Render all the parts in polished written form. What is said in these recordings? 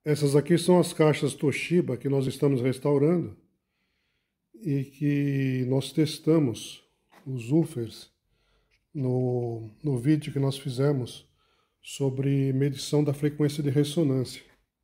Essas aqui são as caixas Toshiba que nós estamos restaurando e que nós testamos os woofers no vídeo que nós fizemos sobre medição da frequência de ressonância.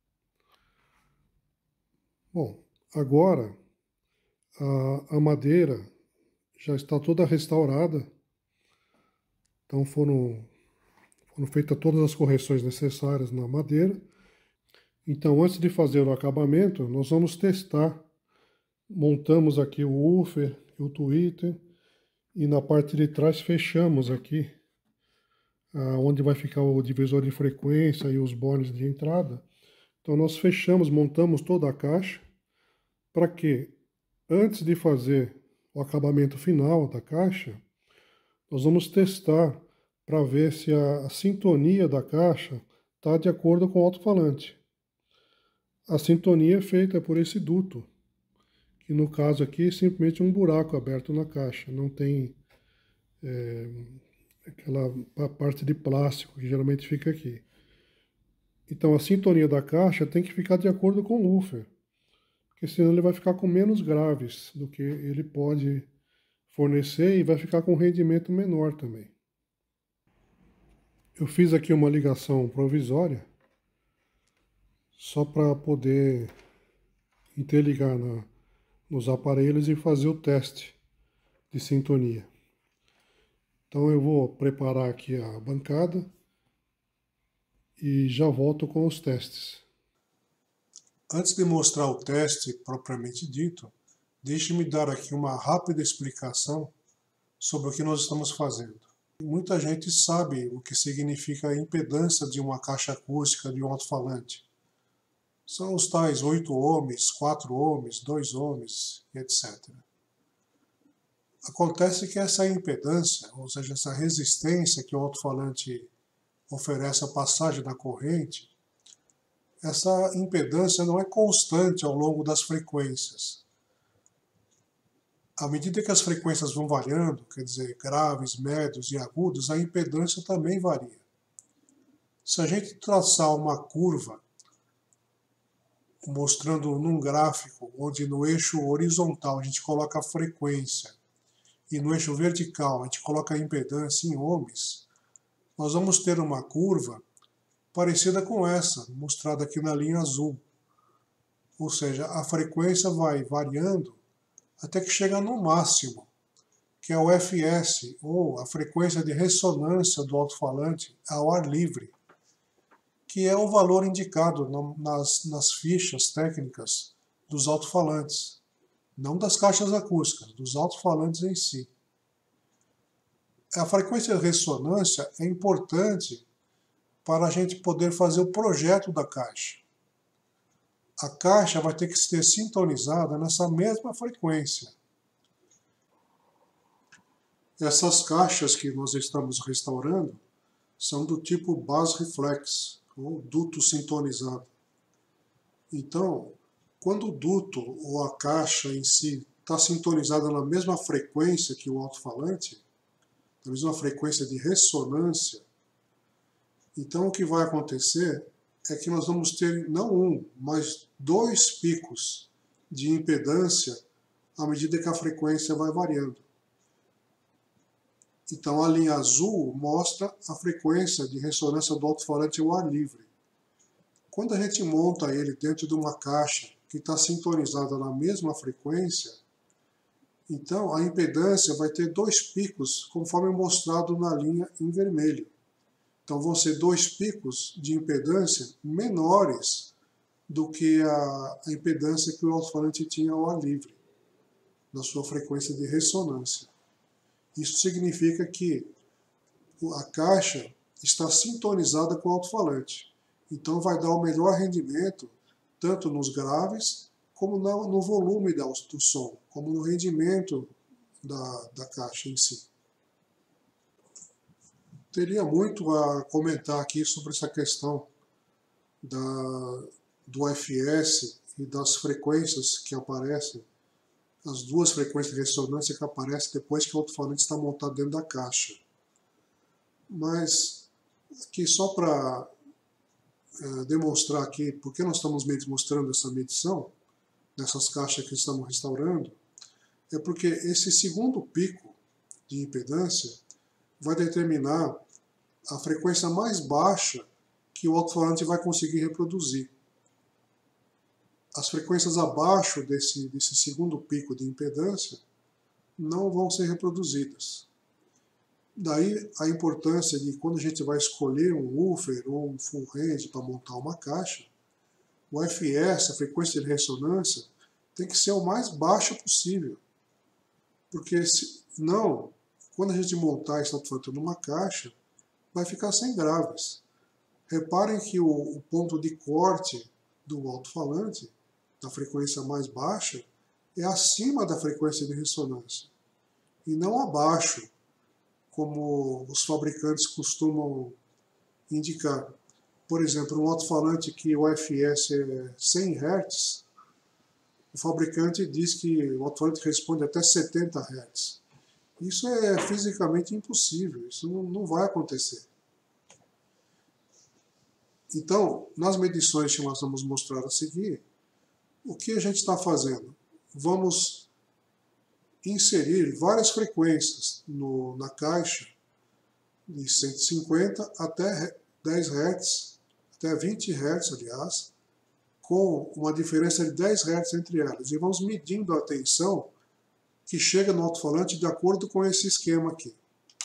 Bom, agora a madeira já está toda restaurada, então foram feitas todas as correções necessárias na madeira. Então, antes de fazer o acabamento, nós vamos testar. Montamos aqui o woofer e o tweeter e na parte de trás fechamos aqui onde vai ficar o divisor de frequência e os bones de entrada. Então nós fechamos, montamos toda a caixa para que antes de fazer o acabamento final da caixa, nós vamos testar para ver se a sintonia da caixa está de acordo com o alto-falante. A sintonia é feita por esse duto, que no caso aqui é simplesmente um buraco aberto na caixa, não tem aquela parte de plástico que geralmente fica aqui. Então a sintonia da caixa tem que ficar de acordo com o woofer, porque senão ele vai ficar com menos graves do que ele pode fornecer e vai ficar com um rendimento menor também. Eu fiz aqui uma ligação provisória, só para poder interligar nos aparelhos e fazer o teste de sintonia. Então eu vou preparar aqui a bancada e já volto com os testes. Antes de mostrar o teste propriamente dito, deixe-me dar aqui uma rápida explicação sobre o que nós estamos fazendo. Muita gente sabe o que significa a impedância de uma caixa acústica de um alto-falante. São os tais 8 ohms, 4 ohms, 2 ohms, etc. Acontece que essa impedância, ou seja, essa resistência que o alto-falante oferece à passagem da corrente, essa impedância não é constante ao longo das frequências. À medida que as frequências vão variando, quer dizer, graves, médios e agudos, a impedância também varia. Se a gente traçar uma curva mostrando num gráfico onde no eixo horizontal a gente coloca a frequência e no eixo vertical a gente coloca a impedância em ohms, nós vamos ter uma curva parecida com essa, mostrada aqui na linha azul. Ou seja, a frequência vai variando até que chega no máximo, que é o Fs, ou a frequência de ressonância do alto-falante ao ar livre, que é o valor indicado nas fichas técnicas dos alto-falantes, não das caixas acústicas, dos alto-falantes em si. A frequência de ressonância é importante para a gente poder fazer o projeto da caixa. A caixa vai ter que ser sintonizada nessa mesma frequência. Essas caixas que nós estamos restaurando são do tipo bus reflex, ou duto sintonizado. Então, quando o duto ou a caixa em si está sintonizada na mesma frequência que o alto-falante, na mesma frequência de ressonância, então o que vai acontecer é que nós vamos ter não um, mas 2 picos de impedância à medida que a frequência vai variando. Então a linha azul mostra a frequência de ressonância do alto-falante ao ar livre. Quando a gente monta ele dentro de uma caixa que está sintonizada na mesma frequência, então a impedância vai ter 2 picos, conforme mostrado na linha em vermelho. Então vão ser 2 picos de impedância menores do que a impedância que o alto-falante tinha ao ar livre, na sua frequência de ressonância. Isso significa que a caixa está sintonizada com o alto-falante. Então vai dar o melhor rendimento, tanto nos graves, como no volume do som, como no rendimento da caixa em si. Teria muito a comentar aqui sobre essa questão do Fs e das frequências que aparecem, as 2 frequências de ressonância que aparecem depois que o alto-falante está montado dentro da caixa. Mas aqui só para demonstrar aqui, porque nós estamos mostrando essa medição, nessas caixas que estamos restaurando, é porque esse segundo pico de impedância vai determinar a frequência mais baixa que o alto-falante vai conseguir reproduzir. As frequências abaixo desse segundo pico de impedância não vão ser reproduzidas. Daí a importância de, quando a gente vai escolher um woofer ou um full range para montar uma caixa, o FS, a frequência de ressonância, tem que ser o mais baixa possível. Porque senão, quando a gente montar esse alto-falante numa caixa, vai ficar sem graves. Reparem que o ponto de corte do alto-falante, da frequência mais baixa, é acima da frequência de ressonância, e não abaixo, como os fabricantes costumam indicar. Por exemplo, um alto-falante que o FS é 100 Hz, o fabricante diz que o alto-falante responde até 70 Hz. Isso é fisicamente impossível, isso não vai acontecer. Então, nas medições que nós vamos mostrar a seguir, o que a gente está fazendo? Vamos inserir várias frequências na caixa, de 150 até 10 Hz, até 20 Hz, aliás, com uma diferença de 10 Hz entre elas. E vamos medindo a tensão que chega no alto-falante de acordo com esse esquema aqui.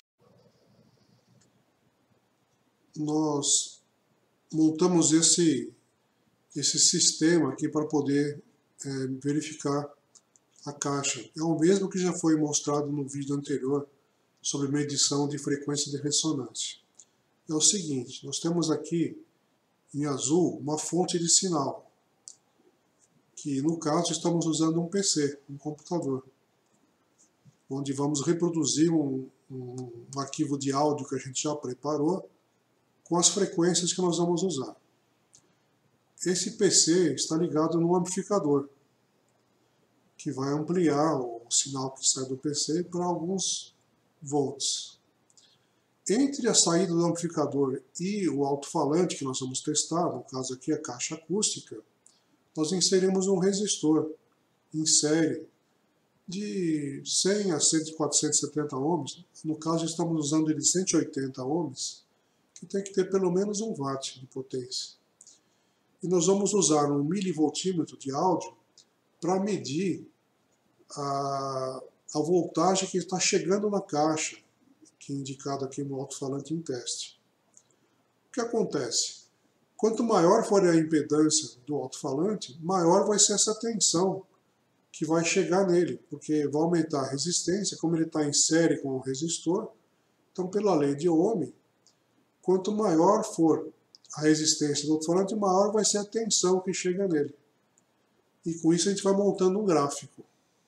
Nós montamos esse sistema aqui para poder verificar a caixa. É o mesmo que já foi mostrado no vídeo anterior sobre medição de frequência de ressonância. É o seguinte, nós temos aqui em azul uma fonte de sinal, que no caso estamos usando um PC, um computador, onde vamos reproduzir um arquivo de áudio que a gente já preparou com as frequências que nós vamos usar. Esse PC está ligado no amplificador, que vai ampliar o sinal que sai do PC para alguns volts. Entre a saída do amplificador e o alto-falante que nós vamos testar, no caso aqui a caixa acústica, nós inserimos um resistor em série de 100 a 470 ohms. No caso estamos usando ele de 180 ohms, que tem que ter pelo menos 1 watt de potência. E nós vamos usar um milivoltímetro de áudio para medir a voltagem que está chegando na caixa, que é indicado aqui no alto-falante em teste. O que acontece? Quanto maior for a impedância do alto-falante, maior vai ser essa tensão que vai chegar nele, porque vai aumentar a resistência, como ele está em série com o resistor. Então, pela lei de Ohm, quanto maior for a resistência do alto-falante, maior vai ser a tensão que chega nele. E com isso a gente vai montando um gráfico.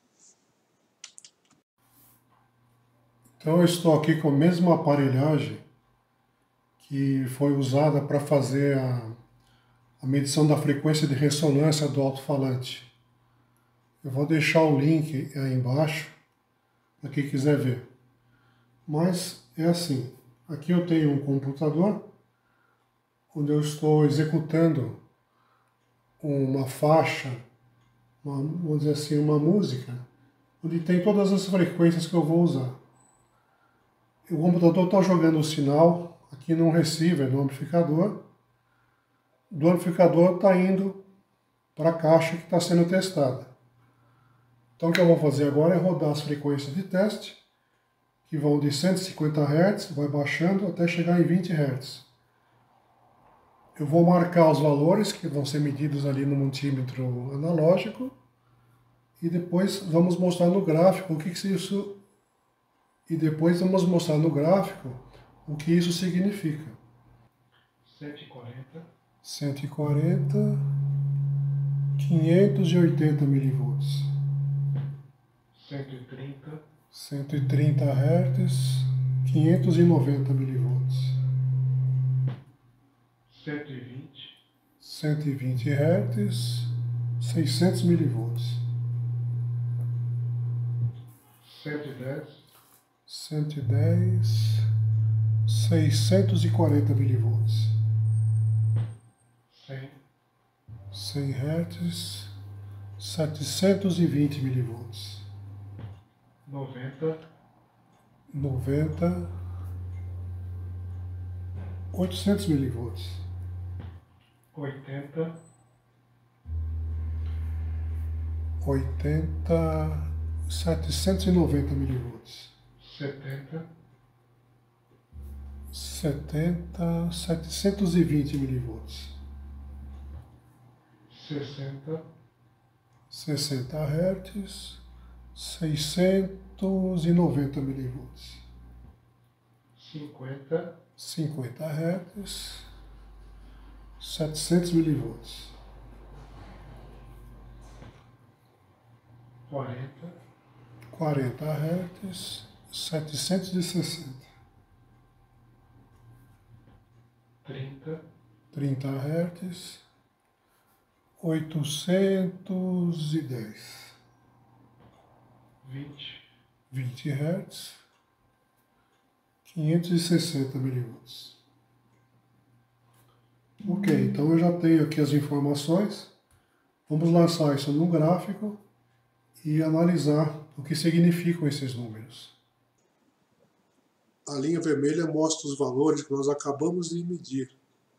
Então eu estou aqui com a mesma aparelhagem que foi usada para fazer a medição da frequência de ressonância do alto-falante. Eu vou deixar o link aí embaixo para quem quiser ver. Mas é assim, aqui eu tenho um computador onde eu estou executando uma faixa, vamos dizer assim, uma música, onde tem todas as frequências que eu vou usar. O computador está jogando o sinal aqui no receiver, no amplificador. Do amplificador está indo para a caixa que está sendo testada. Então o que eu vou fazer agora é rodar as frequências de teste, que vão de 150 Hz, vai baixando até chegar em 20 Hz. Eu vou marcar os valores que vão ser medidos ali no multímetro analógico e depois vamos mostrar no gráfico o que isso o que isso significa. 140, 580 milivolts. 130 Hz, 590 milivolts. 120 Hz, 600 milivolts. 110, 640 milivolts. 100 Hz, 720 milivolts. 90, 800 milivolts. 80, 790 milivolts. 70, 720 milivolts. 60 Hz, 690 milivolts. 50 Hz, 700 milivolts. 40 Hz, 760. 30 Hz, 810. 20 Hz, 560 milivolts. Ok, então eu já tenho aqui as informações. Vamos lançar isso no gráfico e analisar o que significam esses números. A linha vermelha mostra os valores que nós acabamos de medir.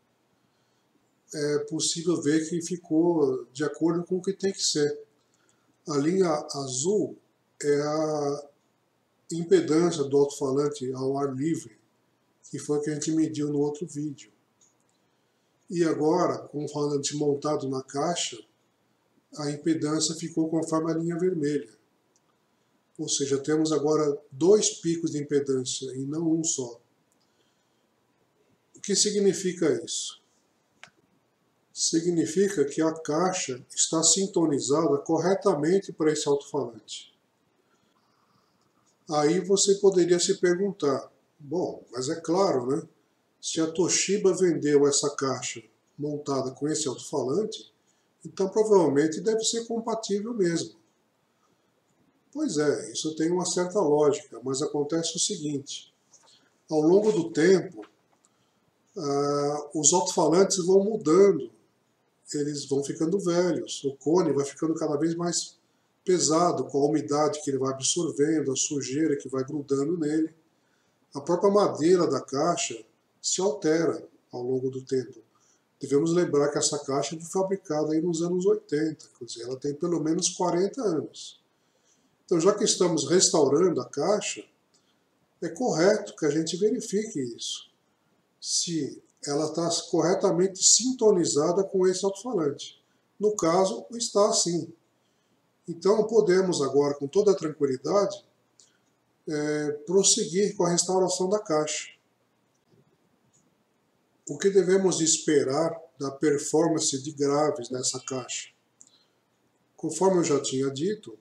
É possível ver que ficou de acordo com o que tem que ser. A linha azul é a impedância do alto-falante ao ar livre, que foi o que a gente mediu no outro vídeo. E agora, com o falante montado na caixa, a impedância ficou conforme a linha vermelha. Ou seja, temos agora 2 picos de impedância e não um só. O que significa isso? Significa que a caixa está sintonizada corretamente para esse alto-falante. Aí você poderia se perguntar, bom, mas é claro, né? Se a Toshiba vendeu essa caixa montada com esse alto-falante, então provavelmente deve ser compatível mesmo. Pois é, isso tem uma certa lógica, mas acontece o seguinte: ao longo do tempo, os alto-falantes vão mudando, eles vão ficando velhos, o cone vai ficando cada vez mais pesado com a umidade que ele vai absorvendo, a sujeira que vai grudando nele. A própria madeira da caixa se altera ao longo do tempo. Devemos lembrar que essa caixa foi fabricada aí nos anos 80, quer dizer, ela tem pelo menos 40 anos. Então, já que estamos restaurando a caixa, é correto que a gente verifique isso. Se ela está corretamente sintonizada com esse alto-falante. No caso, está assim. Então, podemos agora, com toda a tranquilidade, prosseguir com a restauração da caixa. O que devemos esperar da performance de graves nessa caixa? Conforme eu já tinha dito,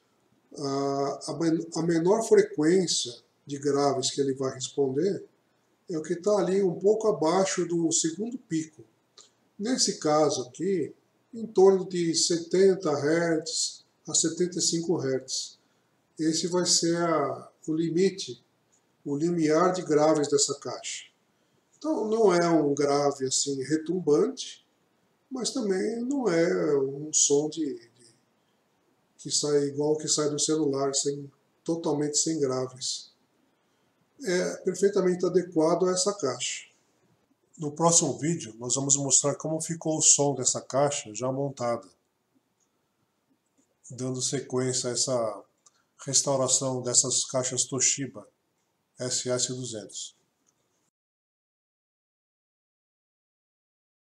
a menor frequência de graves que ele vai responder é o que está ali um pouco abaixo do segundo pico. Nesse caso aqui, em torno de 70 Hz a 75 Hz. Esse vai ser o limite, o limiar de graves dessa caixa. Então não é um grave assim retumbante, mas também não é um som que sai igual o que sai do celular, totalmente sem graves. É perfeitamente adequado a essa caixa. No próximo vídeo, nós vamos mostrar como ficou o som dessa caixa já montada, dando sequência a essa restauração dessas caixas Toshiba SS200.